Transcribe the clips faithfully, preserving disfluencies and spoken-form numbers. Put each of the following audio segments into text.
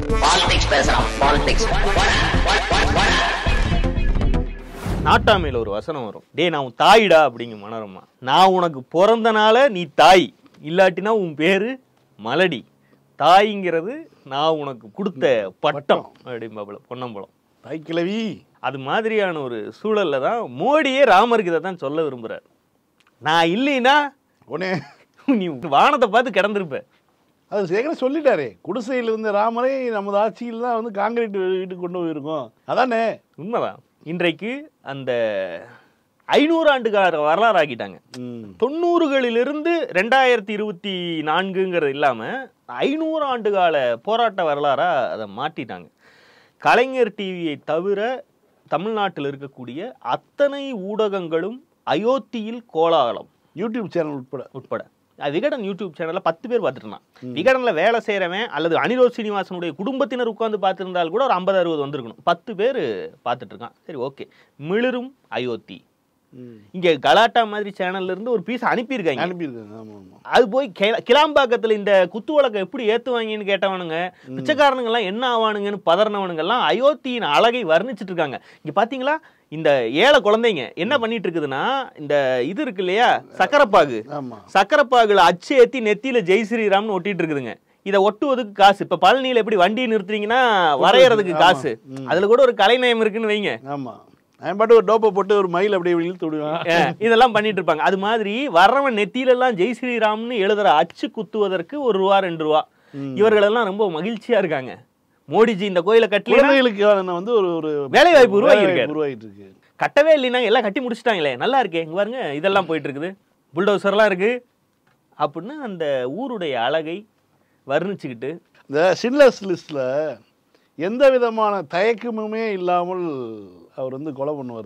Politics பேசலாம். Politics நாட்டாமையில் ஒரு வசனம் வரும், டே நான் உன் தாயிடா அப்படிங்க மனோரமா. நான் உனக்கு பிறந்தனால நீ தாய், இல்லாட்டினா உன் பேரு மலடி. தாய்ங்கிறது நான் உனக்கு கொடுத்த பட்டம் அப்படிம்பாப்புல பொன்னம்பலம் தாய் கிழவி. அது மாதிரியான ஒரு சூழல்ல தான் மோடியே ராமருக்கு இதை தான் சொல்ல விரும்புறாரு. நான் இல்லைன்னா உடனே நீ வானத்தை பார்த்து கிடந்திருப்ப. அது சேகரம் சொல்லிட்டாரே, குடிசையில் இருந்த ராமரை நமது ஆட்சியில் தான் வந்து காங்கிரீட் வீட்டுக்கு கொண்டு போயிருக்கோம். அதானே உண்மைதான். இன்றைக்கு அந்த ஐநூறு ஆண்டு கால வரலாறு ஆக்கிட்டாங்க. தொண்ணூறுகளிலிருந்து ரெண்டாயிரத்தி இருபத்தி நான்குங்கிறது இல்லாம ஐநூறு ஆண்டு கால போராட்ட வரலாறா அதை மாற்றிட்டாங்க. கலைஞர் டிவியை தவிர தமிழ்நாட்டில் இருக்கக்கூடிய அத்தனை ஊடகங்களும் அயோத்தியில் கோலாகலம். யூடியூப் சேனல் உட்பட உட்பட விகடன் யூடியூப் சேனல்ல பத்து பேர் பார்த்துருந்தான். விகடன்ல வேலை செய்யறவன் அல்லது அனிரோத் சீனிவாசனுடைய குடும்பத்தினர் உட்கார்ந்து பார்த்திருந்தால் கூட ஒரு ஐம்பது அறுபது வந்திருக்கணும். பத்து பேர் பார்த்துட்டு இருக்கான். சரி, ஓகே. மிளிரும் அயோத்தி. இங்க கலாட்டா மாதிரி சேனல்ல இருந்து ஒரு பீஸ் அனுப்பியிருக்காங்க அனுப்பியிருக்காங்க அது போய் கிளாம்பாக்கத்துல இந்த குத்து வழக்கை எப்படி ஏத்துவாங்கன்னு கேட்டவனுங்க, பிச்சைக்காரனுங்க எல்லாம் என்ன ஆவானுங்கன்னு பதறினவனுங்க எல்லாம் அயோத்தியின் அழகை வர்ணிச்சுட்டு இருக்காங்க. இங்க பாத்தீங்களா, இந்த ஏழை குழந்தைங்க என்ன பண்ணிட்டு இருக்குதுன்னா, இந்த இது இருக்கு இல்லையா சக்கரப்பாகு, சக்கரப்பாகுல அச்சு ஏத்தி நெத்தியில ஜெய் ஸ்ரீராம்னு ஒட்டிட்டு இருக்குதுங்க. இதை ஒட்டுவதுக்கு காசு. இப்ப பழனியில எப்படி வண்டி நிறுத்துறீங்கன்னா வரையறதுக்கு காசு. அதுல கூட ஒரு கலைநயம் இருக்குன்னு வைங்க. ஆமா, பாட்டு ஒரு டோப்பை போட்டு ஒரு மயில் அப்படியே இழுத்து விடுவான். இதெல்லாம் பண்ணிட்டு இருப்பாங்க. அது மாதிரி வரவன் நெத்தியில எல்லாம் ஜெய் ஸ்ரீராம்னு எழுதுற அச்சு குத்துவதற்கு ஒரு ரூபா ரெண்டு ரூபா. இவர்கள் எல்லாம் ரொம்ப மகிழ்ச்சியா இருக்காங்க. மோடிஜி இந்த கோயிலை கட்டலைகளுக்கு வந்து ஒரு ஒரு வேலை வாய்ப்பு உருவாகி உருவாகிட்டு இருக்கு. கட்டவே இல்லைன்னா எல்லாம் கட்டி முடிச்சுட்டாங்களே, நல்லா இருக்கே, இங்க பாருங்க இதெல்லாம் போயிட்டு இருக்குது, புல்டோசர்லாம் இருக்கு அப்படின்னு அந்த ஊருடைய அழகை வர்ணிச்சுக்கிட்டு இந்த சின்லஸ் லிஸ்ட்ல எந்த விதமான தயக்கமுமே இல்லாமல் அவர் வந்து கொலை பண்ணுவார்.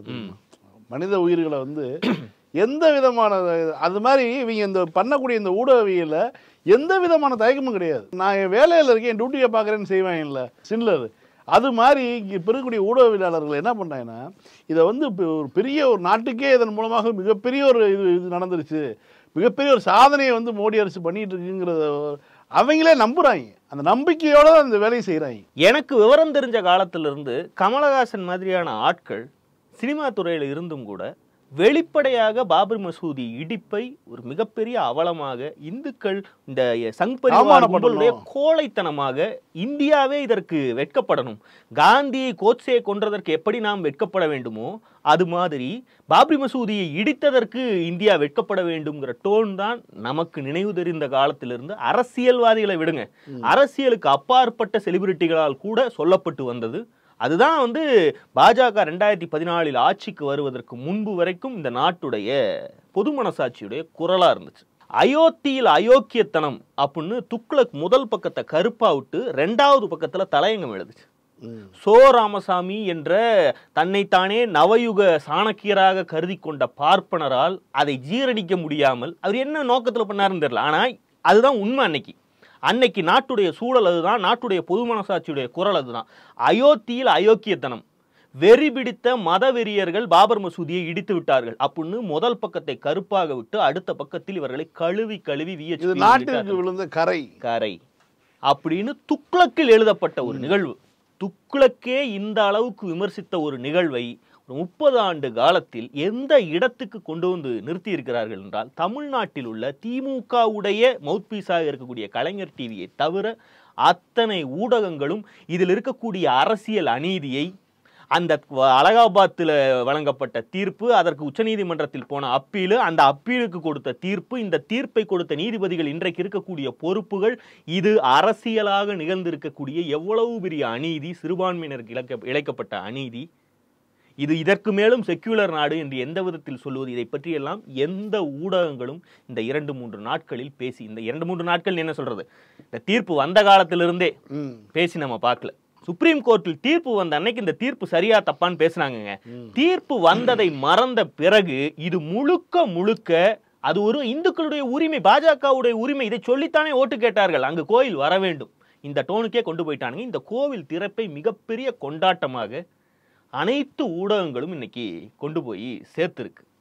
மனித உயிர்களை வந்து எந்த விதமான அது மாதிரி இவங்க இந்த பண்ணக்கூடிய இந்த ஊடகவியல எந்த விதமான தயக்கமும் கிடையாது. நான் என் வேலையில் இருக்கேன், என் டியூட்டியை பார்க்குறேன்னு செய்வேன் இல்லை சின்லர். அது மாதிரி இங்கே பெறக்கூடிய ஊடகவியலாளர்கள் என்ன பண்ணுறாங்கன்னா, இதை வந்து ஒரு பெரிய ஒரு நாட்டுக்கே இதன் மூலமாக மிகப்பெரிய ஒரு இது இது நடந்துருச்சு, மிகப்பெரிய ஒரு சாதனையை வந்து மோடி அரசு பண்ணிட்டு இருக்குங்கிறத அவங்களே நம்புறாங்க. அந்த நம்பிக்கையோட அந்த வேலையை செய்யறாங்க. எனக்கு விவரம் தெரிஞ்ச காலத்திலிருந்து கமலஹாசன் மாதிரியான ஆட்கள் சினிமா துறையில் இருந்தும் கூட வெளிப்படையாக பாபர் மசூதி இடிப்பை ஒரு மிகப்பெரிய அவலமாக இந்துக்கள் இந்த சங் பரிவாரங்களுடைய கோழைத்தனமாக இந்தியாவே இதற்கு வெட்கப்படணும், காந்தியை கோட்சே கொன்றதற்கு எப்படி நாம் வெட்கப்பட வேண்டுமோ அது மாதிரி பாபரி மசூதியை இடித்ததற்கு இந்தியா வெட்கப்பட வேண்டும்ங்கிற டோன் தான் நமக்கு நினைவு தெரிந்த காலத்திலிருந்து அரசியல்வாதிகளை விடுங்க, அரசியலுக்கு அப்பாற்பட்ட செலிபிரிட்டிகளால் கூட சொல்லப்பட்டு வந்தது. அதுதான் வந்து பாஜக ரெண்டாயிரத்தி பதினாலில் ஆட்சிக்கு வருவதற்கு முன்பு வரைக்கும் இந்த நாட்டுடைய பொது மனசாட்சியுடைய குரலா இருந்துச்சு. அயோத்தியில் அயோக்கியத்தனம் அப்படின்னு துக்ளக் முதல் பக்கத்தை கருப்பா விட்டு ரெண்டாவது பக்கத்துல தலையங்கம் எழுதுச்சு. சோ ராமசாமி என்ற தன்னைத்தானே நவயுக சாணக்கியராக கருதி கொண்ட பார்ப்பனரால் அதை ஜீரணிக்க முடியாமல் அவர் என்ன நோக்கத்துல பண்ணாருன்னு தெரியல. ஆனா அதுதான் உண்மை. அன்னைக்கு அன்னைக்கு நாட்டுடைய சூழல் அதுதான், நாட்டுடைய பொது மனசாட்சியுடைய குரல் அதுதான். அயோத்தியில் அயோக்கியத்தனம், வெறி பிடித்த மத வெறியர்கள் பாபர் மசூதியை இடித்து விட்டார்கள் அப்படின்னு முதல் பக்கத்தை கருப்பாக விட்டு அடுத்த பக்கத்தில் இவர்களை கழுவி கழுவி நாட்டிற்கு விழுந்த கரை கரை அப்படின்னு துக்ளக்கில் எழுதப்பட்ட ஒரு நிகழ்வு. துக்ளக்கே இந்த அளவுக்கு விமர்சித்த ஒரு நிகழ்வை ஒரு முப்பது ஆண்டு காலத்தில் எந்த இடத்துக்கு கொண்டு வந்து நிறுத்தி இருக்கிறார்கள் என்றால், தமிழ்நாட்டில் உள்ள திமுகவுடைய மவுத்பீஸாக இருக்கக்கூடிய கலைஞர் டிவியை தவிர அத்தனை ஊடகங்களும் இதில் இருக்கக்கூடிய அரசியல் அநீதியை, அந்த அலகாபாத்தில் வழங்கப்பட்ட தீர்ப்பு, அதற்கு உச்சநீதிமன்றத்தில் போன அப்பீலு, அந்த அப்பீலுக்கு கொடுத்த தீர்ப்பு, இந்த தீர்ப்பை கொடுத்த நீதிபதிகள் இன்றைக்கு இருக்கக்கூடிய பொறுப்புகள், இது அரசியலாக நிகழ்ந்திருக்கக்கூடிய எவ்வளவு பெரிய அநீதி, சிறுபான்மையினருக்கு இழைக்க இழைக்கப்பட்ட அநீதி, இது இதற்கு மேலும் செக்யூலர் நாடு என்று எந்த விதத்தில் சொல்லுவது, இதை பற்றியெல்லாம் எந்த ஊடகங்களும் இந்த இரண்டு மூன்று நாட்களில் பேசி, இந்த இரண்டு மூன்று நாட்கள் என்ன சொல்றது, இந்த தீர்ப்பு வந்த காலத்திலிருந்தே பேசி நம்ம பார்க்கல. சுப்ரீம் கோர்ட்டில் தீர்ப்பு வந்த அன்னைக்கு இந்த தீர்ப்பு சரியா தப்பான்னு பேசுனாங்க. தீர்ப்பு வந்ததை மறந்த பிறகு இது முழுக்க முழுக்க அது ஒரு இந்துக்களுடைய உரிமை, பாஜகவுடைய உரிமை, இதை சொல்லித்தானே ஓட்டு கேட்டார்கள், அங்கு கோயில் வர வேண்டும், இந்த டோனுக்கே கொண்டு போயிட்டானுங்க. இந்த கோவில் திறப்பை மிகப்பெரிய கொண்டாட்டமாக அனைத்து ஊடகங்களும் இன்னைக்கு கொண்டு போய் சேர்த்திருக்கு.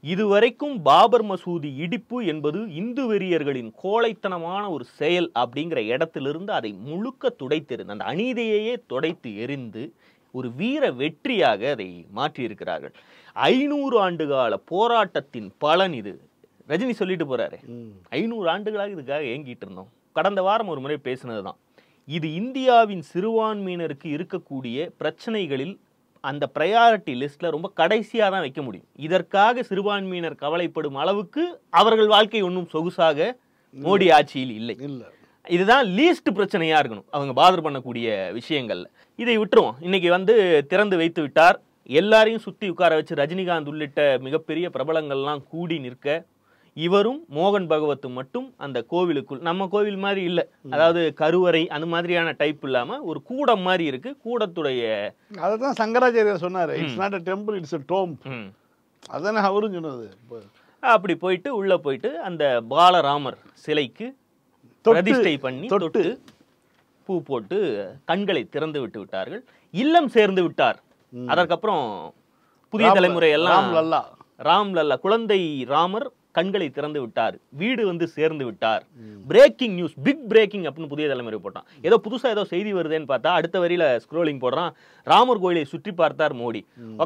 இதுவரைக்கும் பாபர் மசூதி இடிப்பு என்பது இந்து வெறியர்களின் கோழைத்தனமான ஒரு செயல் அப்படிங்கிற இடத்திலிருந்து அதை முழுக்க துடைத்தெறிந்து அந்த அநீதியையே துடைத்து எறிந்து ஒரு வீர வெற்றியாக அதை மாற்றியிருக்கிறார்கள். ஐநூறு ஆண்டு கால போராட்டத்தின் பலன் இது. ரஜினி சொல்லிட்டு போறாரு, ஐநூறு ஆண்டுகளாக இதுக்காக ஏங்கிட்டு இருந்தோம். கடந்த வாரம் ஒரு முறை பேசினதுதான். இது இந்தியாவின் சிறுபான்மையினருக்கு இருக்கக்கூடிய பிரச்சனைகளில் அந்த ப்ரையாரிட்டி லிஸ்ட்ல ரொம்ப கடைசியாக தான் வைக்க முடியும். இதற்காக சிறுபான்மையினர் கவலைப்படும் அளவுக்கு அவர்கள் வாழ்க்கை ஒன்றும் சொகுசாக மோடி ஆட்சியில் இல்லை. இதுதான் லீஸ்ட் பிரச்சனையா இருக்கணும் அவங்க பாதர் பண்ணக்கூடிய விஷயங்கள்ல. இதை விட்டுருவோம். இன்னைக்கு வந்து திறந்து வைத்து விட்டார். எல்லாரையும் சுத்தி உட்கார வச்சு ரஜினிகாந்த் உள்ளிட்ட மிகப்பெரிய பிரபலங்கள்லாம் கூடி நிற்க, இவரும் மோகன் பகவத்தும் மட்டும் அந்த கோவிலுக்குள், நம்ம கோவில் மாதிரி இல்லை, அதாவது கருவறை அந்த மாதிரியான டைப் இல்லாம ஒரு கூடம் மாதிரி இருக்கு. கூடத்துடைய அதான் சங்கராச்சாரியர் சொன்னாரு, it's not a temple, it's a tomb. அதானே அவரும் சொன்னது. அப்படி போயிட்டு உள்ள போயிட்டு அந்த பாலராமர் சிலைக்கு பிரதிஷ்டை பண்ணி தொட்டு பூ போட்டு கண்களை திறந்து விட்டு விட்டார்கள். இல்லம் சேர்ந்து விட்டார். அதற்கப்புறம் புதிய தலைமுறை எல்லாம் ராம் லல்லா குழந்தை ராமர் கண்களை திறந்து விட்டார், வீடு வந்து சேர்ந்து விட்டார். பிரேக்கிங் நியூஸ், பிக் பிரேக்கிங் அப்படின்னு புதிய தலைமுறை போட்டான். ஏதோ புதுசா ஏதோ செய்தி வருதுன்னு பார்த்தா அடுத்த வரியில ஸ்க்ரோலிங் போடுறான், ராமர் கோயிலை சுற்றி பார்த்தார் மோடி.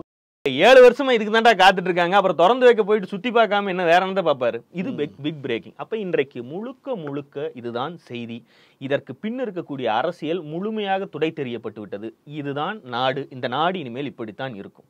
ஏழு வருஷமா இதுக்கு தான்டா காத்துட்டு இருக்காங்க, அப்புறம் திறந்து வைக்க போயிட்டு சுத்தி பார்க்காம என்ன வேற என்ன பார்ப்பாரு. இது பிக் பிரேக்கிங். அப்ப இன்றைக்கு முழுக்க முழுக்க இதுதான் செய்தி. இதற்கு பின் இருக்கக்கூடிய அரசியல் முழுமையாக துடை தெரியப்பட்டு விட்டது. இதுதான் நாடு. இந்த நாடு இனிமேல் இப்படித்தான் இருக்கும்,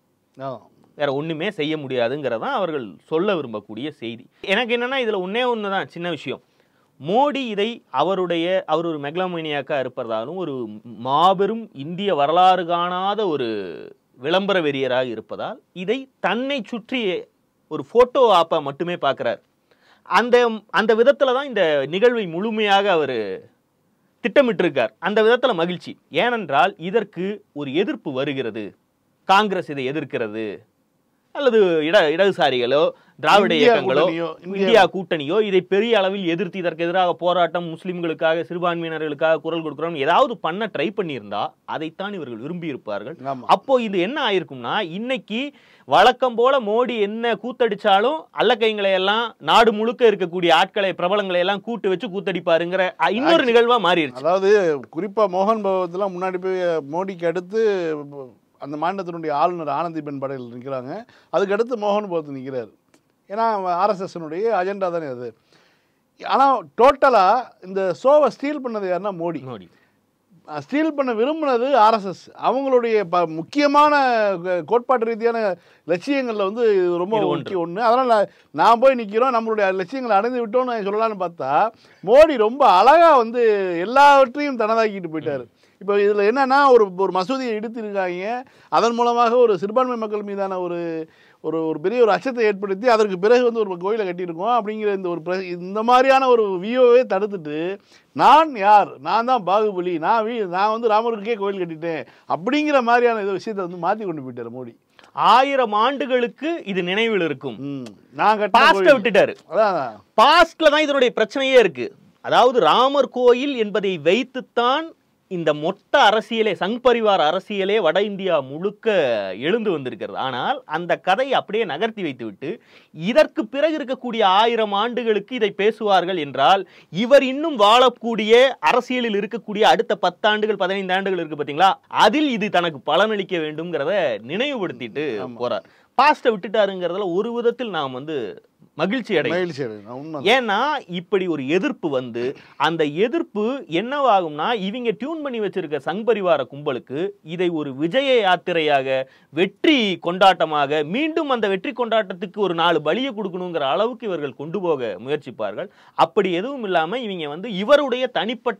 வேற ஒண்ணுமே செய்ய முடியாதுங்கிறதான் அவர்கள் சொல்ல விரும்பக்கூடிய செய்தி. எனக்கு என்னன்னா இதுல ஒன்னே ஒண்ணுதான் சின்ன விஷயம். மோடி இதை அவருடைய அவர் ஒரு மெக்லோமேனியாக்கா இருப்பதாலும் ஒரு மாபெரும் இந்திய வரலாறு காணாத ஒரு விளம்பர வெறியராக இருப்பதால் இதை தன்னை சுற்றி ஒரு போட்டோ ஆப்பா மட்டுமே பார்க்கிறார். அந்த அந்த விதத்துல தான் இந்த நிகழ்வை முழுமையாக அவர் திட்டமிட்டிருக்கார். அந்த விதத்துல மகிழ்ச்சி. ஏனென்றால் இதற்கு ஒரு எதிர்ப்பு வருகிறது. காங்கிரஸ் இதை எதிர்க்கிறது, அல்லது இட இடதுசாரிகளோ திராவிட இயக்கங்களோ இந்தியா கூட்டணியோ இதை பெரிய அளவில் எதிர்த்து இதற்கு எதிராக போராட்டம், முஸ்லிம்களுக்காக சிறுபான்மையினர்களுக்காக குரல் கொடுக்கிறோம் ஏதாவது பண்ண ட்ரை பண்ணியிருந்தா அதைத்தான் இவர்கள் விரும்பி இருப்பார்கள். அப்போ இது என்ன ஆயிருக்கும்னா, இன்னைக்கு வழக்கம் போல மோடி என்ன கூத்தடிச்சாலும் அல்லக்கைங்களை எல்லாம் நாடு முழுக்க இருக்கக்கூடிய ஆட்களை பிரபலங்களை எல்லாம் கூட்டு வச்சு கூத்தடிப்பாருங்கிற இன்னொரு நிகழ்வா மாறிடுச்சு. அதாவது குறிப்பா மோகன் பகவத்லாம் முன்னாடி போய் மோடிக்கு அடுத்து அந்த மாநிலத்தினுடைய ஆளுநர் ஆனந்திபென் படையில் நிற்கிறாங்க. அதுக்கடுத்து மோகன் பகவத் நிற்கிறார். ஏன்னா ஆர்எஸ்எஸ்னுடைய அஜெண்டா தானே அது. ஆனால் டோட்டலாக இந்த ஷோவை ஸ்டீல் பண்ணது யாருன்னா மோடி. மோடி ஸ்டீல் பண்ண விரும்பினது ஆர்எஸ்எஸ். அவங்களுடைய ப முக்கியமான கோட்பாட்டு ரீதியான லட்சியங்களில் வந்து இது ரொம்ப முக்கிய ஒன்று. அதனால் நான் போய் நிற்கிறோம், நம்மளுடைய லட்சியங்களை அடைந்து விட்டோம்னு சொல்லலான்னு பார்த்தா மோடி ரொம்ப அழகாக வந்து எல்லாவற்றையும் தனதாக்கிட்டு போயிட்டார். இப்போ இதில் என்னென்னா ஒரு ஒரு மசூதியை இடித்திருக்காங்க, அதன் மூலமாக ஒரு சிறுபான்மை மக்கள் மீதான ஒரு ஒரு ஒரு பெரிய ஒரு அச்சத்தை ஏற்படுத்தி அதற்கு பிறகு வந்து ஒரு கோயிலை கட்டியிருக்கோம் அப்படிங்கிற இந்த ஒரு இந்த மாதிரியான ஒரு வியூவே தடுத்துட்டு, நான் யார், நான் தான் பாகுபலி, நான் வீ நான் வந்து ராமருக்கே கோயில் கட்டிட்டேன் அப்படிங்கிற மாதிரியான இது விஷயத்தை வந்து மாற்றி கொண்டு போயிட்டார் மோடி. ஆயிரம் ஆண்டுகளுக்கு இது நினைவில் இருக்கும். நான் பாஸ்ட விட்டுட்டாரு. பாஸ்ட்ல தான் இதனுடைய பிரச்சனையே இருக்கு. அதாவது ராமர் கோயில் என்பதை வைத்துத்தான் இந்த மொத்த அரசியலே, சங் பரிவார அரசியலே வட இந்தியா முழுக்க எழுந்து வந்திருக்கிறது. ஆனால் அந்த கதையை அப்படியே நகர்த்தி வைத்துவிட்டு இதற்கு பிறகு இருக்கக்கூடிய ஆயிரம் ஆண்டுகளுக்கு இதை பேசுவார்கள் என்றால், இவர் இன்னும் வாழக்கூடிய அரசியலில் இருக்கக்கூடிய அடுத்த பத்தாண்டுகள் பதினைந்து ஆண்டுகள் இருக்கு பார்த்தீங்களா, அதில் இது தனக்கு பலனளிக்க வேண்டும்ங்கிறத நினைவுபடுத்திட்டு போறார். பாஸ்ட விட்டுட்டாருங்கிறதுல ஒரு விதத்தில் நாம் வந்து மகிழ்ச்சி அடையும். ஏன்னா இப்படி ஒரு எதிர்ப்பு வந்து அந்த எதிர்ப்பு என்னவாகும்னா, இவங்க டியூன் பண்ணி வச்சிருக்க சங் பரிவார கும்பலுக்கு இதை ஒரு விஜய யாத்திரையாக, வெற்றி கொண்டாட்டமாக, மீண்டும் அந்த வெற்றி கொண்டாட்டத்துக்கு ஒரு நாலு பலியை கொடுக்கணுங்கிற அளவுக்கு இவர்கள் கொண்டு போக முயற்சிப்பார்கள். அப்படி எதுவும் இல்லாம இவங்க வந்து இவருடைய தனிப்பட்ட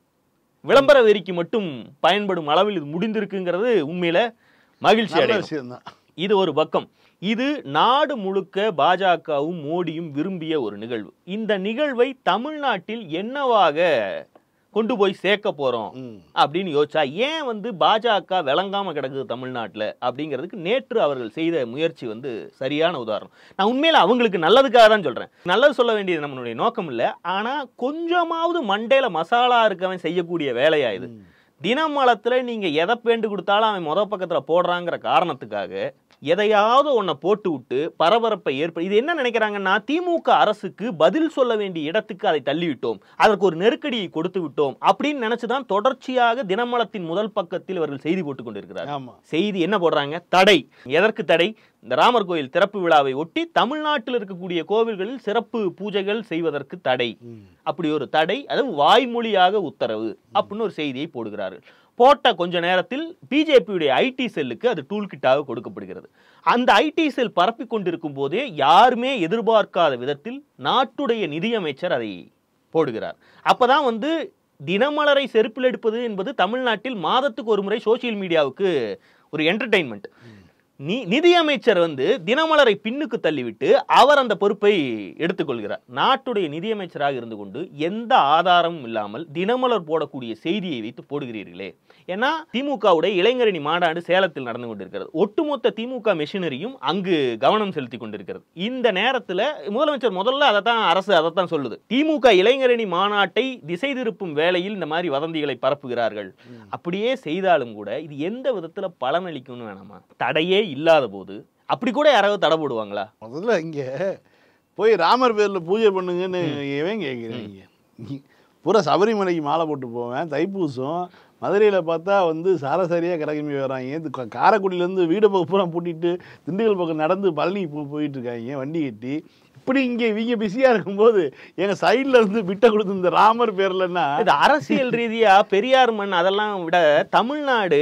விளம்பர வெறிக்கு மட்டும் பயன்படும் அளவில் இது முடிந்திருக்குங்கிறது உண்மையில மகிழ்ச்சி அடையும். இது ஒரு பக்கம். இது நாடு முழுக்க பாஜகவும் மோடியும் விரும்பிய ஒரு நிகழ்வு. இந்த நிகழ்வை தமிழ்நாட்டில் என்னவாக கொண்டு போய் சேர்க்க போறோம் அப்படின்னு யோசிச்சா, ஏன் வந்து பாஜக விளங்காம கிடக்குது தமிழ்நாட்டில் அப்படிங்கிறதுக்கு நேற்று அவர்கள் செய்த முயற்சி வந்து சரியான உதாரணம். நான் உண்மையில அவங்களுக்கு நல்லதுக்காக தான் சொல்றேன். நல்லது சொல்ல வேண்டியது நம்மளுடைய நோக்கம் இல்லை. ஆனா கொஞ்சமாவது மண்டையில மசாலா இருக்கவன் செய்யக்கூடிய வேலையா இது. தினமலத்துல நீங்க எதை பேண்டு கொடுத்தாலும் அவன் மொத பக்கத்துல போடுறாங்கிற காரணத்துக்காக எதையாவது ஒன்றை போட்டு விட்டு பரபரப்பை ஏற்படு இது என்ன நினைக்கிறாங்கன்னா திமுக அரசுக்கு பதில் சொல்ல வேண்டிய இடத்துக்கு அதை தள்ளிவிட்டோம், அதற்கு ஒரு நெருக்கடியை கொடுத்து விட்டோம் அப்படின்னு நினைச்சுதான் தொடர்ச்சியாக தினமலத்தின் முதல் பக்கத்தில் இவர்கள் செய்தி போட்டுக் கொண்டிருக்கிறார். செய்தி என்ன போடுறாங்க? தடை. எதற்கு தடை? இந்த ராமர் கோயில் திறப்பு விழாவை ஒட்டி தமிழ்நாட்டில் இருக்கக்கூடிய கோவில்களில் சிறப்பு பூஜைகள் செய்வதற்கு தடை. அப்படி ஒரு தடை, அது வாய்மொழியாக உத்தரவு அப்படின்னு ஒரு செய்தியை போடுகிறார்கள். போட்ட கொஞ்ச நேரத்தில் பிஜேபியுடைய ஐடி செல்லுக்கு அது டூல் கிட்டாக கொடுக்கப்படுகிறது. அந்த ஐடி செல் பரப்பி கொண்டிருக்கும் போதே யாருமே எதிர்பார்க்காத விதத்தில் நாட்டுடைய நிதியமைச்சர் அதை போடுகிறார். அப்பதான் வந்து தினமலரை செருப்பில் எடுப்பது என்பது தமிழ்நாட்டில் மாதத்துக்கு ஒரு முறை சோசியல் மீடியாவுக்கு ஒரு என்டர்டெயின்மெண்ட். நீ நிதியமைச்சர் வந்து தினமலரை பின்னுக்கு தள்ளிவிட்டு அவர் அந்த பொறுப்பை எடுத்துக்கொள்கிறார். நாட்டுடைய நிதியமைச்சராக இருந்து கொண்டு எந்த ஆதாரமும் இல்லாமல் தினமலர் போடக்கூடிய செய்தியை வைத்து போடுகிறீர்களே. ஏன்னா திமுகவுடைய இளைஞரணி மாநாடு சேலத்தில் நடந்து கொண்டிருக்கிறது. ஒட்டுமொத்த திமுக மெஷினரியும் அங்கு கவனம் செலுத்தி கொண்டிருக்கிறது. இந்த நேரத்தில் முதலமைச்சர் முதல்ல அதைத்தான் அரசு அதைத்தான் சொல்லுது, திமுக இளைஞரணி மாநாட்டை திசை திருப்பும் வேளையில் இந்த மாதிரி வதந்திகளை பரப்புகிறார்கள். அப்படியே செய்தாலும் கூட இது எந்த விதத்துல பலனளிக்கும்னு வேணாமா? தடையே இல்லாத போது அப்படி கூட யாராவது தடை போடுவாங்களா? முதல்ல இங்க போய் ராமர் பேர்ல பூஜை பண்ணுங்கன்னு ஏன் கேட்கிறீங்க? பூரா சபரிமலைக்கு மாலை போட்டு போவேன், தைப்பூசம் மதுரையில் பார்த்தா வந்து சாரசாரியாக கிளம்பி வராங்க, காரைக்குடியிலேருந்து வீடு பக்கம் பூரா பூட்டிட்டு திண்டுக்கல் பக்கம் நடந்து பழனி போ போயிட்டு இருக்காங்க வண்டி கட்டி. இப்படி இங்கே இவங்க பிஸியாக இருக்கும்போது எங்கள் சைடில் இருந்து விட்ட கொடுத்து இந்த ராமர் பேர்லன்னா இது அரசியல் ரீதியாக பெரியார் மண் அதெல்லாம் விட தமிழ்நாடு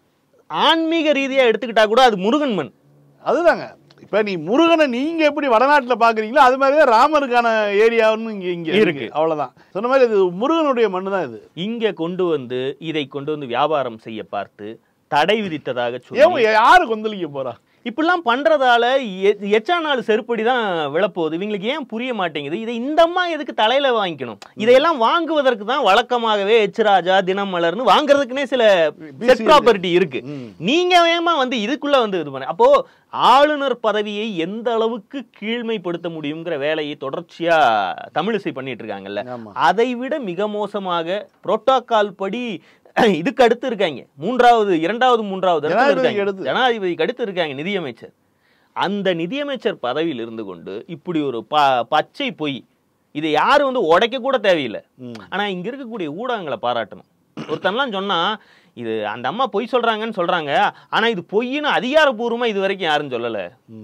ஆன்மீக ரீதியாக எடுத்துக்கிட்டா கூட அது முருகன் மண். அதுதாங்க. இப்போ நீ முருகனை நீங்கள் எப்படி வடநாட்டில் பார்க்குறீங்களோ அது மாதிரி தான் ராமருக்கான ஏரியாவுன்னு இங்கே இங்கே இருக்கு. அவ்வளோதான். சொன்ன மாதிரி இது முருகனுடைய மண்ணு தான். இது இங்கே கொண்டு வந்து இதை கொண்டு வந்து வியாபாரம் செய்ய பார்த்து தடை விதித்ததாக சொல்லி யாரு கொந்தளிக்க போறா? இப்படிலாம் பண்றதால எச்சா நாள் செருப்படி தான் விழப்போகுது. இவங்களுக்கு ஏன் புரிய மாட்டேங்குது? இதை இந்த அம்மா எதுக்கு தலையில வாங்கிக்கணும்? இதையெல்லாம் வாங்குவதற்கு தான் வழக்கமாகவே எச்ராஜா தினமலர்னு வாங்குறதுக்குன்னே சில செட் ப்ராப்பர்ட்டி இருக்கு. நீங்க வேமா வந்து இதுக்குள்ள வந்து இது பண்ண அப்போ ஆளுநர் பதவியை எந்த அளவுக்கு கீழ்மைப்படுத்த முடியுங்கிற வேலையை தொடர்ச்சியா தமிழிசை பண்ணிட்டு இருக்காங்கல்ல, அதை விட மிக மோசமாக புரோட்டோகால் படி இதுக்கு அடுத்து இருக்காங்க. மூன்றாவது இரண்டாவது மூன்றாவது ஜனாதிபதிக்கு அடுத்து இருக்காங்க நிதியமைச்சர். அந்த நிதியமைச்சர் பதவியில் இருந்து கொண்டு இப்படி ஒரு ப பச்சை பொய் இதை யாரும் வந்து உடைக்க கூட தேவையில்லை. ஆனா இங்க இருக்கக்கூடிய ஊடகங்களை பாராட்டணும். ஒருத்தன்லாம் சொன்னா இது அந்த அம்மா பொய் சொல்றாங்கன்னு சொல்றாங்க, ஆனா இது பொய்ன்னு அதிகாரப்பூர்வமா இது வரைக்கும் யாரும் சொல்லல.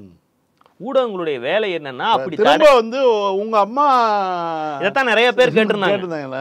ஊடகங்களுடைய வேலை என்னன்னா அப்படி வந்து உங்க அம்மா இதைத்தான் நிறைய பேர் கேட்டிருந்தாங்க.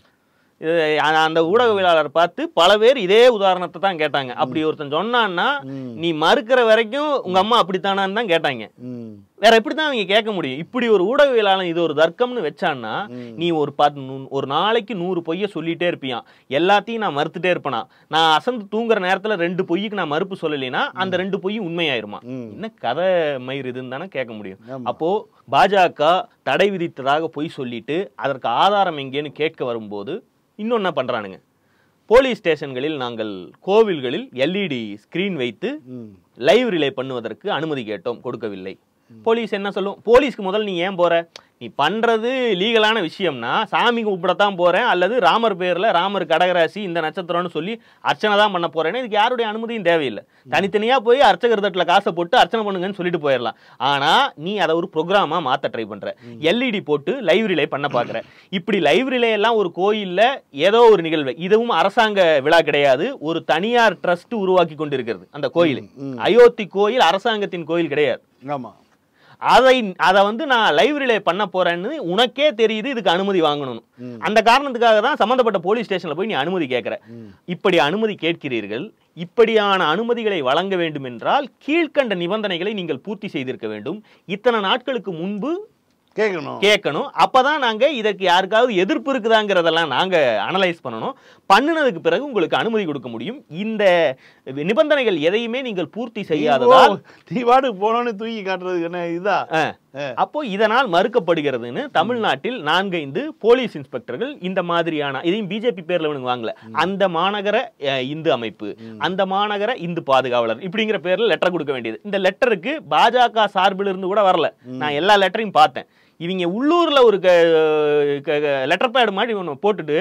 அந்த ஊடகவியலாளர் பார்த்து பல பேர் இதே உதாரணத்தை தான் கேட்டாங்க. அப்படி ஒருத்தன் சொன்னான்னா நீ மறுக்கிற வரைக்கும் உங்க அம்மா அப்படித்தானான்னு தான் கேட்டாங்க. வேற எப்படித்தான் அவங்க கேட்க முடியும்? இப்படி ஒரு ஊடகவியலாளர் இது ஒரு தர்க்கம்னு வச்சான்னா நீ ஒரு பத் ஒரு நாளைக்கு நூறு பொய்ய சொல்லிட்டே இருப்பியான். எல்லாத்தையும் நான் மறுத்துட்டே இருப்பேனா? நான் அசந்து தூங்குற நேரத்துல ரெண்டு பொய்க்கு நான் மறுப்பு சொல்லலைன்னா அந்த ரெண்டு பொய்யும் உண்மையாயிருமா? என்ன கதை மயிர் இதுன்னு தானே கேட்க முடியும். அப்போ பாஜக தடை விதித்ததாக பொய் சொல்லிட்டு அதற்கு ஆதாரம் எங்கேன்னு கேட்க வரும்போது இன்னொன்னு என்ன பண்றானுங்க, போலீஸ் ஸ்டேஷன்களில் நாங்கள் கோவில்களில் எல்இடி ஸ்கிரீன் வைத்து லைவ் ரிலே பண்ணுவதற்கு அனுமதி கேட்டோம், கொடுக்கவில்லை. போலீஸ் என்ன சொல்லும்? போலீஸ்க்கு முதல் நீ ஏன் போற? நீ பண்றது லீகலான விஷயம்னா சாமி கூப்பிடத்தான் போறேன் அல்லது ராமர் பேர்ல ராமர் கடகராசி இந்த நட்சத்திரம்னு சொல்லி அர்ச்சனை தான் பண்ண போறேன்னு இதுக்கு யாருடைய அனுமதியும் தேவையில்லை. தனித்தனியா போய் அர்ச்சகர் தட்டுல காசை போட்டு அர்ச்சனை பண்ணுங்கன்னு சொல்லிட்டு போயிடலாம். ஆனா நீ அதை ஒரு ப்ரோக்ராமா மாத்த ட்ரை பண்ற, எல்இடி போட்டு லைவ் ரிலே பண்ண பாக்குற. இப்படி லைவ் ரிலே எல்லாம் ஒரு கோயில்ல ஏதோ ஒரு நிகழ்வு, இதுவும் அரசாங்க விழா கிடையாது, ஒரு தனியார் ட்ரஸ்ட் உருவாக்கி கொண்டிருக்கிறது அந்த கோயில். அயோத்தி கோயில் அரசாங்கத்தின் கோயில் கிடையாது. ஆமா. அதை அதை வந்து நான் லைவ் ரிலே பண்ண போறேன்னு உனக்கே தெரியுது, இதுக்கு அனுமதி வாங்கணும். அந்த காரணத்துக்காக தான் சம்பந்தப்பட்ட போலீஸ் ஸ்டேஷன்ல போய் நீ அனுமதி கேட்கிற. இப்படி அனுமதி கேட்கிறீர்கள். இப்படியான அனுமதிகளை வழங்க வேண்டும் என்றால் கீழ்கண்ட நிபந்தனைகளை நீங்கள் பூர்த்தி செய்திருக்க வேண்டும். இத்தனை நாட்களுக்கு முன்பு கேட்கணும் கேட்கணும் அப்பதான் நாங்க இதற்கு யாருக்காவது எதிர்ப்பு இருக்குதாங்கிறதெல்லாம் நாங்க அனலைஸ் பண்ணணும். பண்ணினதுக்கு பிறகு உங்களுக்கு அனுமதி கொடுக்க முடியும். இந்த நிபந்தனைகள் எதையுமே நீங்கள் பூர்த்தி செய்யாததால் தீவாடுக்கு போனோன்னு தூக்கி காட்டுறதுக்கு இதா அப்போ இதனால் மறுக்கப்படுகிறதுன்னு தமிழ்நாட்டில் நான்கைந்து போலீஸ் இன்ஸ்பெக்டர்கள் இந்த மாதிரியான இதையும் பிஜேபி பேர்ல வாங்கல, அந்த மாநகர இந்து அமைப்பு, அந்த மாநகர இந்து பாதுகாவலர் இப்படிங்கிற பேர்ல லெட்டர் கொடுக்க வேண்டியது. இந்த லெட்டருக்கு பாஜக சார்பில் இருந்து கூட வரல. நான் எல்லா லெட்டரையும் பார்த்தேன். இவங்க உள்ளூர்ல ஒரு லெட்டர் பேட் மாதிரி ஒன்று போட்டுட்டு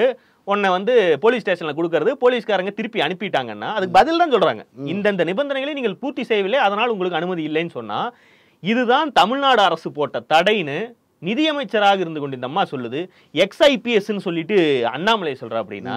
உன்னை வந்து போலீஸ் ஸ்டேஷன்ல கொடுக்கறது, போலீஸ்காரங்க திருப்பி அனுப்பிட்டாங்கன்னா அதுக்கு பதில் தான் சொல்றாங்க. இந்தந்த நிபந்தனைகளை நீங்கள் பூர்த்தி செய்யவில்லை, அதனால் உங்களுக்கு அனுமதி இல்லைன்னு சொன்னா இதுதான் தமிழ்நாடு அரசு போட்ட தடைன்னு நிதியமைச்சராக இருந்து கொண்டு இந்த அம்மா சொல்லுது. எக்ஸ் ஐபிஎஸ்ன்னு சொல்லிட்டு அண்ணாமலை சொல்றா. அப்படின்னா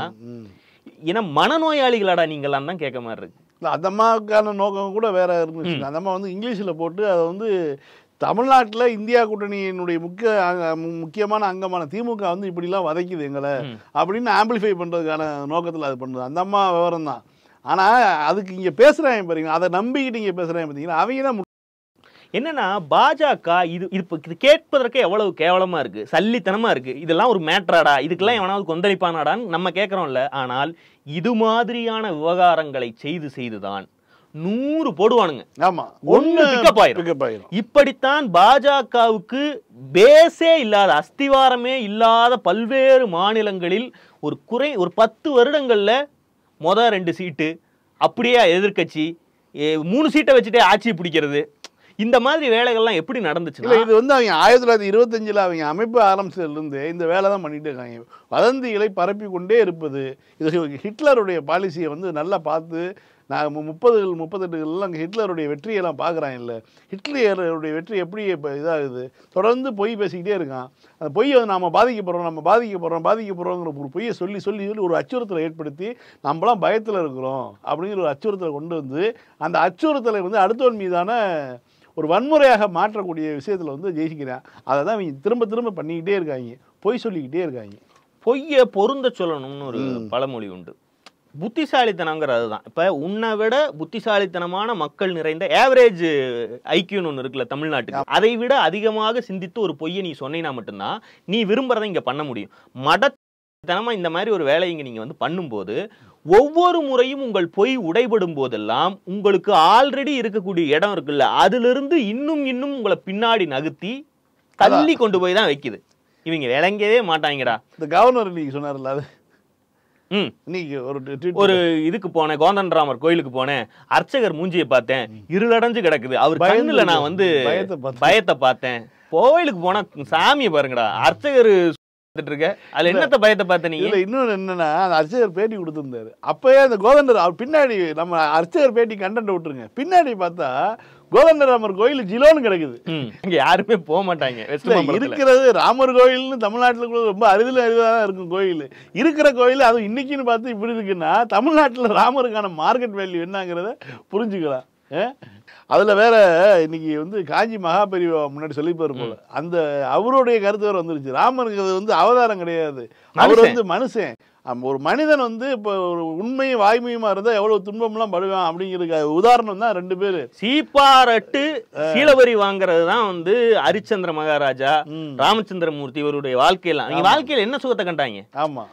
ஏன்னா மனநோயாளிகளாடா நீங்களாம் தான் கேட்க மாதிரி இருக்கு. அந்த அம்மாவுக்கான நோக்கம் கூட வேற இருந்துச்சு. அந்த அம்மா வந்து இங்கிலீஷில் போட்டு அதை வந்து தமிழ்நாட்டில் இந்தியா கூட்டணியினுடைய முக்கிய முக்கியமான அங்கமான திமுக வந்து இப்படிலாம் வதைக்குது எங்களை அப்படின்னு ஆம்பிளிஃபை பண்ணுறதுக்கான நோக்கத்தில் அது பண்ணுது. அந்த அம்மா விவரம் தான். ஆனால் அதுக்கு இங்கே பேசுகிறாங்க பாருங்க, அதை நம்பிக்கிட்டு இங்கே பேசுகிறாங்க பார்த்தீங்கன்னா அவங்க தான் என்னன்னா பாஜக இது இது கேட்பதற்கு எவ்வளவு கேவலமா இருக்கு, சல்லித்தனமா இருக்கு. இதெல்லாம் ஒரு மேட்ராடா, இதுக்கெல்லாம் எவனாவது கொந்தளிப்பானாடான்னு நம்ம கேட்கறோம்ல. ஆனால் இது மாதிரியான விவகாரங்களை செய்து செய்துதான் நூறு போடுவானுங்க. ஆமா, ஒன்னு பிக்கப் ஆயிரும். இப்படித்தான் பாஜகவுக்கு பேஸே இல்லாத, அஸ்திவாரமே இல்லாத பல்வேறு மாநிலங்களில் ஒரு குறை ஒரு பத்து வருடங்கள்ல மொத ரெண்டு சீட்டு அப்படியே எதிர்கட்சி மூணு சீட்டை வச்சுட்டே ஆட்சி பிடிக்கிறது, இந்த மாதிரி வேலைகள்லாம் எப்படி நடந்துச்சு? இது வந்து அவங்க ஆயிரத்தி தொள்ளாயிரத்தி இருபத்தஞ்சில் அவங்க அமைப்பு ஆரம்பிச்சதுலேருந்து இந்த வேலை தான் பண்ணிட்டு இருக்காங்க. வதந்திகளை பரப்பி கொண்டே இருப்பது. இது ஹிட்லருடைய பாலிசியை வந்து நல்லா பார்த்து நான் முப்பதுகள் முப்பத்தெட்டுகள்லாம் அங்கே ஹிட்லருடைய வெற்றியெல்லாம் பார்க்குறான். இல்லை, ஹிட்லருடைய வெற்றி எப்படி இப்போ இதாகுது, தொடர்ந்து பொய் பேசிக்கிட்டே இருக்கான். அந்த பொய்யை வந்து நம்ம பாதிக்கப்படுறோம் நம்ம பாதிக்கப்படுறோம் பாதிக்கப்படுறோங்கிற ஒரு பொய்யை சொல்லி சொல்லி சொல்லி ஒரு அச்சுறுத்தலை ஏற்படுத்தி நம்மளாம் பயத்தில் இருக்கிறோம் அப்படிங்கிற ஒரு அச்சுறுத்தலை கொண்டு வந்து அந்த அச்சுறுத்தலை வந்து அடுத்தவன் மீதான ஒரு வன்முறையாக மாற்றக்கூடிய விஷயத்தில் வந்து ஜெயிக்கிறேன். அதை தான் இவங்க திரும்ப திரும்ப பண்ணிக்கிட்டே இருக்காங்க, பொய் சொல்லிக்கிட்டே இருக்காங்க. பொய்யை பொருந்த சொல்லணும்னு ஒரு பழமொழி உண்டு. புத்திசாலித்தனங்கிறது தான். இப்போ உன்னை விட புத்திசாலித்தனமான மக்கள் நிறைந்த ஆவரேஜ் ஐக்கியூன்னு ஒன்று இருக்குல்ல தமிழ்நாட்டுக்கு, அதை விட அதிகமாக சிந்தித்து ஒரு பொய்யை நீ சொன்னீங்கன்னா மட்டும்தான் நீ விரும்புறதை இங்கே பண்ண முடியும். மடத்தனமாக இந்த மாதிரி ஒரு வேலையை இங்கே நீங்கள் வந்து பண்ணும்போது ஒவ்வொரு முறையும் உங்கள் பொய் உடைபடும் போதெல்லாம் உங்களுக்கு ஆல்ரெடி இருக்கக்கூடிய இடம் இருக்குல்ல, அதிலிருந்து இன்னும் இன்னும் உங்களை பின்னாடி நகர்த்தி தள்ளி கொண்டு போய் தான் வைக்குது. இவங்க விளங்கவே மாட்டாங்கடா. இந்த கவர்னர் நீங்க சொன்னார்ல, அது ம் இன்னைக்கு ஒரு ஒரு இதுக்கு போனேன், கோதண்டராமர் கோயிலுக்கு போனேன், அர்ச்சகர் மூஞ்சியை பார்த்தேன், இருளடைஞ்சு கிடக்குது, அவர் கண்ணுல நான் வந்து பயத்தை பார்த்தேன். கோயிலுக்கு போனா சாமியை பாருங்கடா, அர்ச்சகர் இருக்க அதுல என்னத்த பயத்தை பார்த்த நீங்க? இல்ல இன்னொன்னு என்னன்னா, அந்த அர்ச்சகர் பேட்டி கொடுத்திருந்தாரு. அப்பயே அந்த கோதண்டர் அவர் பின்னாடி நம்ம அர்ச்சகர் பேட்டி கண்டென்ட் விட்டுருங்க, பின்னாடி பார்த்தா கோதண்டராமர் கோயில் ஜிலோன்னு கிடக்குது. இங்க யாருமே போக மாட்டாங்க. இருக்கிறது ராமர் கோயில்னு தமிழ்நாட்டுல ரொம்ப அரிதில் அரிதாக இருக்கும் கோயில். இருக்கிற கோயில் அது இன்னைக்குன்னு பார்த்து இப்படி இருக்குன்னா தமிழ்நாட்டில் ராமருக்கான மார்க்கெட் வேல்யூ என்னங்கிறத புரிஞ்சுக்கலாம். அதுல வேற இன்னைக்கு வந்து காஞ்சி மகாபெரிவா முன்னாடி சொல்லிப்பாரு போல, அந்த அவருடைய கருத்து வேற வந்துருச்சு. ராமருக்கு வந்து அவதாரம் கிடையாது, அவர் வந்து மனுஷன். ஒரு மனிதன் வந்து இப்போ ஒரு உண்மையும் வாய்மையுமா இருந்தா எவ்வளவு துன்பம்லாம் படுவான் அப்படிங்கிற உதாரணம் தான் ரெண்டு பேரு. சீப்பாரட்டு சீலவரி வாங்குறது தான் வந்து ஹரிச்சந்திர மகாராஜா, ராமச்சந்திரமூர்த்தி இவருடைய வாழ்க்கையெல்லாம். நீங்க வாழ்க்கையில என்ன சுகத்தை கண்டாங்க? ஆமா,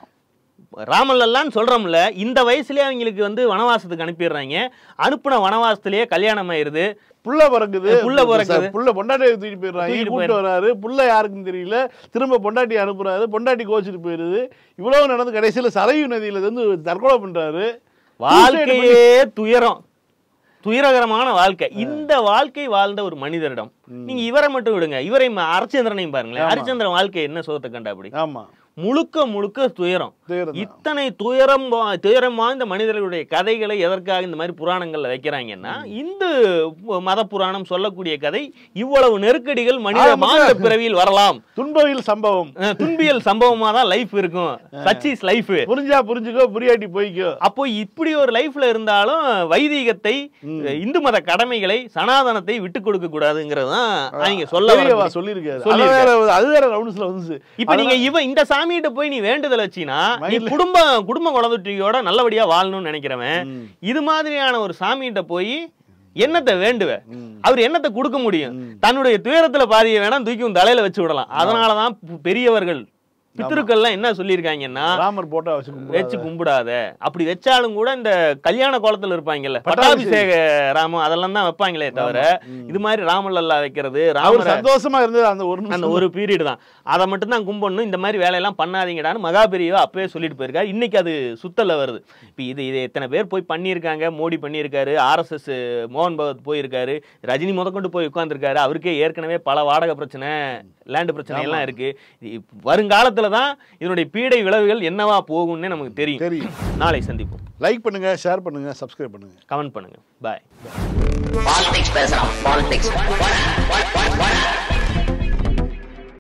ராமல்லன்னு சொல்றோம்ல, இந்த வயசுலயே அவங்களுக்கு வந்து வனவாசத்துக்கு அனுப்பிடுறாங்க. அனுப்புன வனவாசத்திலேயே கல்யாணம் ஆயிருது, புள்ள பிறக்குது, புள்ள பிறக்குது, புள்ள பொண்டாட்டியை தூக்கிட்டு போயிடுறாங்க, கூப்பிட்டு வராரு, புள்ள யாருக்குன்னு தெரியல, திரும்ப பொண்டாட்டி அனுப்புறாரு, பொண்டாட்டி கோச்சிட்டு போயிருது. இவ்வளவு நடந்து கடைசியில சரையு நதியில வந்து தற்கொலை பண்றாரு. வாழ்க்கையே துயரம், துயரகரமான வாழ்க்கை. இந்த வாழ்க்கை வாழ்ந்த ஒரு மனிதரிடம் நீங்க இவரை மட்டும் விடுங்க, இவரை ஹரிச்சந்திரனையும் பாருங்களேன். ஹரிச்சந்திரன் வாழ்க்கை என்ன சுகத்தை கண்டா அப்படி? ஆமா, முழுக்க முழுக்க துயரம். இத்தனை துயரம் துயரம் வாய்ந்த மனிதர்களுடைய கதைகளை எதற்காக இந்த மாதிரி புராணங்கள்ல வைக்கிறாங்கன்னா, இந்து மத புராணம் சொல்லக்கூடிய கதை இவ்வளவு நெருக்கடிகள் மனித மாநில பிறவியில் வரலாம், துன்பவியல் சம்பவம், துன்பியல் சம்பவமா தான் லைஃப் இருக்கும். Such is life. புரிஞ்சா புரிஞ்சுக்கோ, புரியாட்டி போய்க்கோ. அப்போ இப்படி ஒரு லைஃப்ல இருந்தாலும் வைதீகத்தை, இந்து மத கடமைகளை, சனாதனத்தை விட்டு கொடுக்க கூடாதுங்கிறது தான் அவங்க சொல்ல சொல்லியிருக்காரு. அது வேற ரவுண்ட்ஸ்ல வந்து இப்ப நீங்க இவ இந்த சாமிகிட்ட போய் நீ வேண்டுதல் வச்சினா, நீ குடும்ப குடும்ப குலதொட்டியோட நல்லபடியா வாழணும்னு நினைக்கிறவன் இது மாதிரியான ஒரு சாமிகிட்ட போய் என்னத்தை வேண்டுவ? அவர் என்னத்தை கொடுக்க முடியும்? தன்னுடைய துயரத்துல பாதிய வேணா தூக்கி உன் தலையில வச்சு விடலாம். அதனாலதான் பெரியவர்கள் பித்ருக்கள்லாம் என்ன சொல்லியிருக்காங்கன்னா, ராமர் போட்டா வச்சு கும்பிடாத. அப்படி வச்சாலும் கூட இந்த கல்யாண கோலத்துல இருப்பாங்கல்ல, பட்டாபிஷேக ராமம் அதெல்லாம் தான் வைப்பாங்களே தவிர இது மாதிரி ராமலல்லா வைக்கிறது, ராமர் சந்தோஷமா இருந்தது அந்த ஒரு அந்த ஒரு பீரியட் தான், அதை மட்டும் தான் கும்பிடணும். இந்த மாதிரி வேலையெல்லாம் பண்ணாதீங்கடான்னு மகாபெரியவா அப்பவே சொல்லிட்டு போயிருக்காரு. இன்னைக்கு அது சுத்தல வருது. இப்ப இது இதை எத்தனை பேர் போய் பண்ணியிருக்காங்க. மோடி பண்ணியிருக்காரு, ஆர் எஸ் எஸ் மோகன் பகவத் போயிருக்காரு, ரஜினி முதற்கொண்டு போய் உட்கார்ந்துருக்காரு. அவருக்கே ஏற்கனவே பல வாடகை பிரச்சனை, லேண்டு பிரச்சனை எல்லாம் இருக்கு. வருங்காலத்துல காலத்துல தான் இதனுடைய பீடை விளைவுகள் என்னவா போகும்னு நமக்கு தெரியும் தெரியும். நாளை சந்திப்போம். லைக் பண்ணுங்க, ஷேர் பண்ணுங்க, சப்ஸ்கிரைப் பண்ணுங்க, கமெண்ட் பண்ணுங்க. பாய். பாலிடிக்ஸ் பேசலாம். பாலிடிக்ஸ்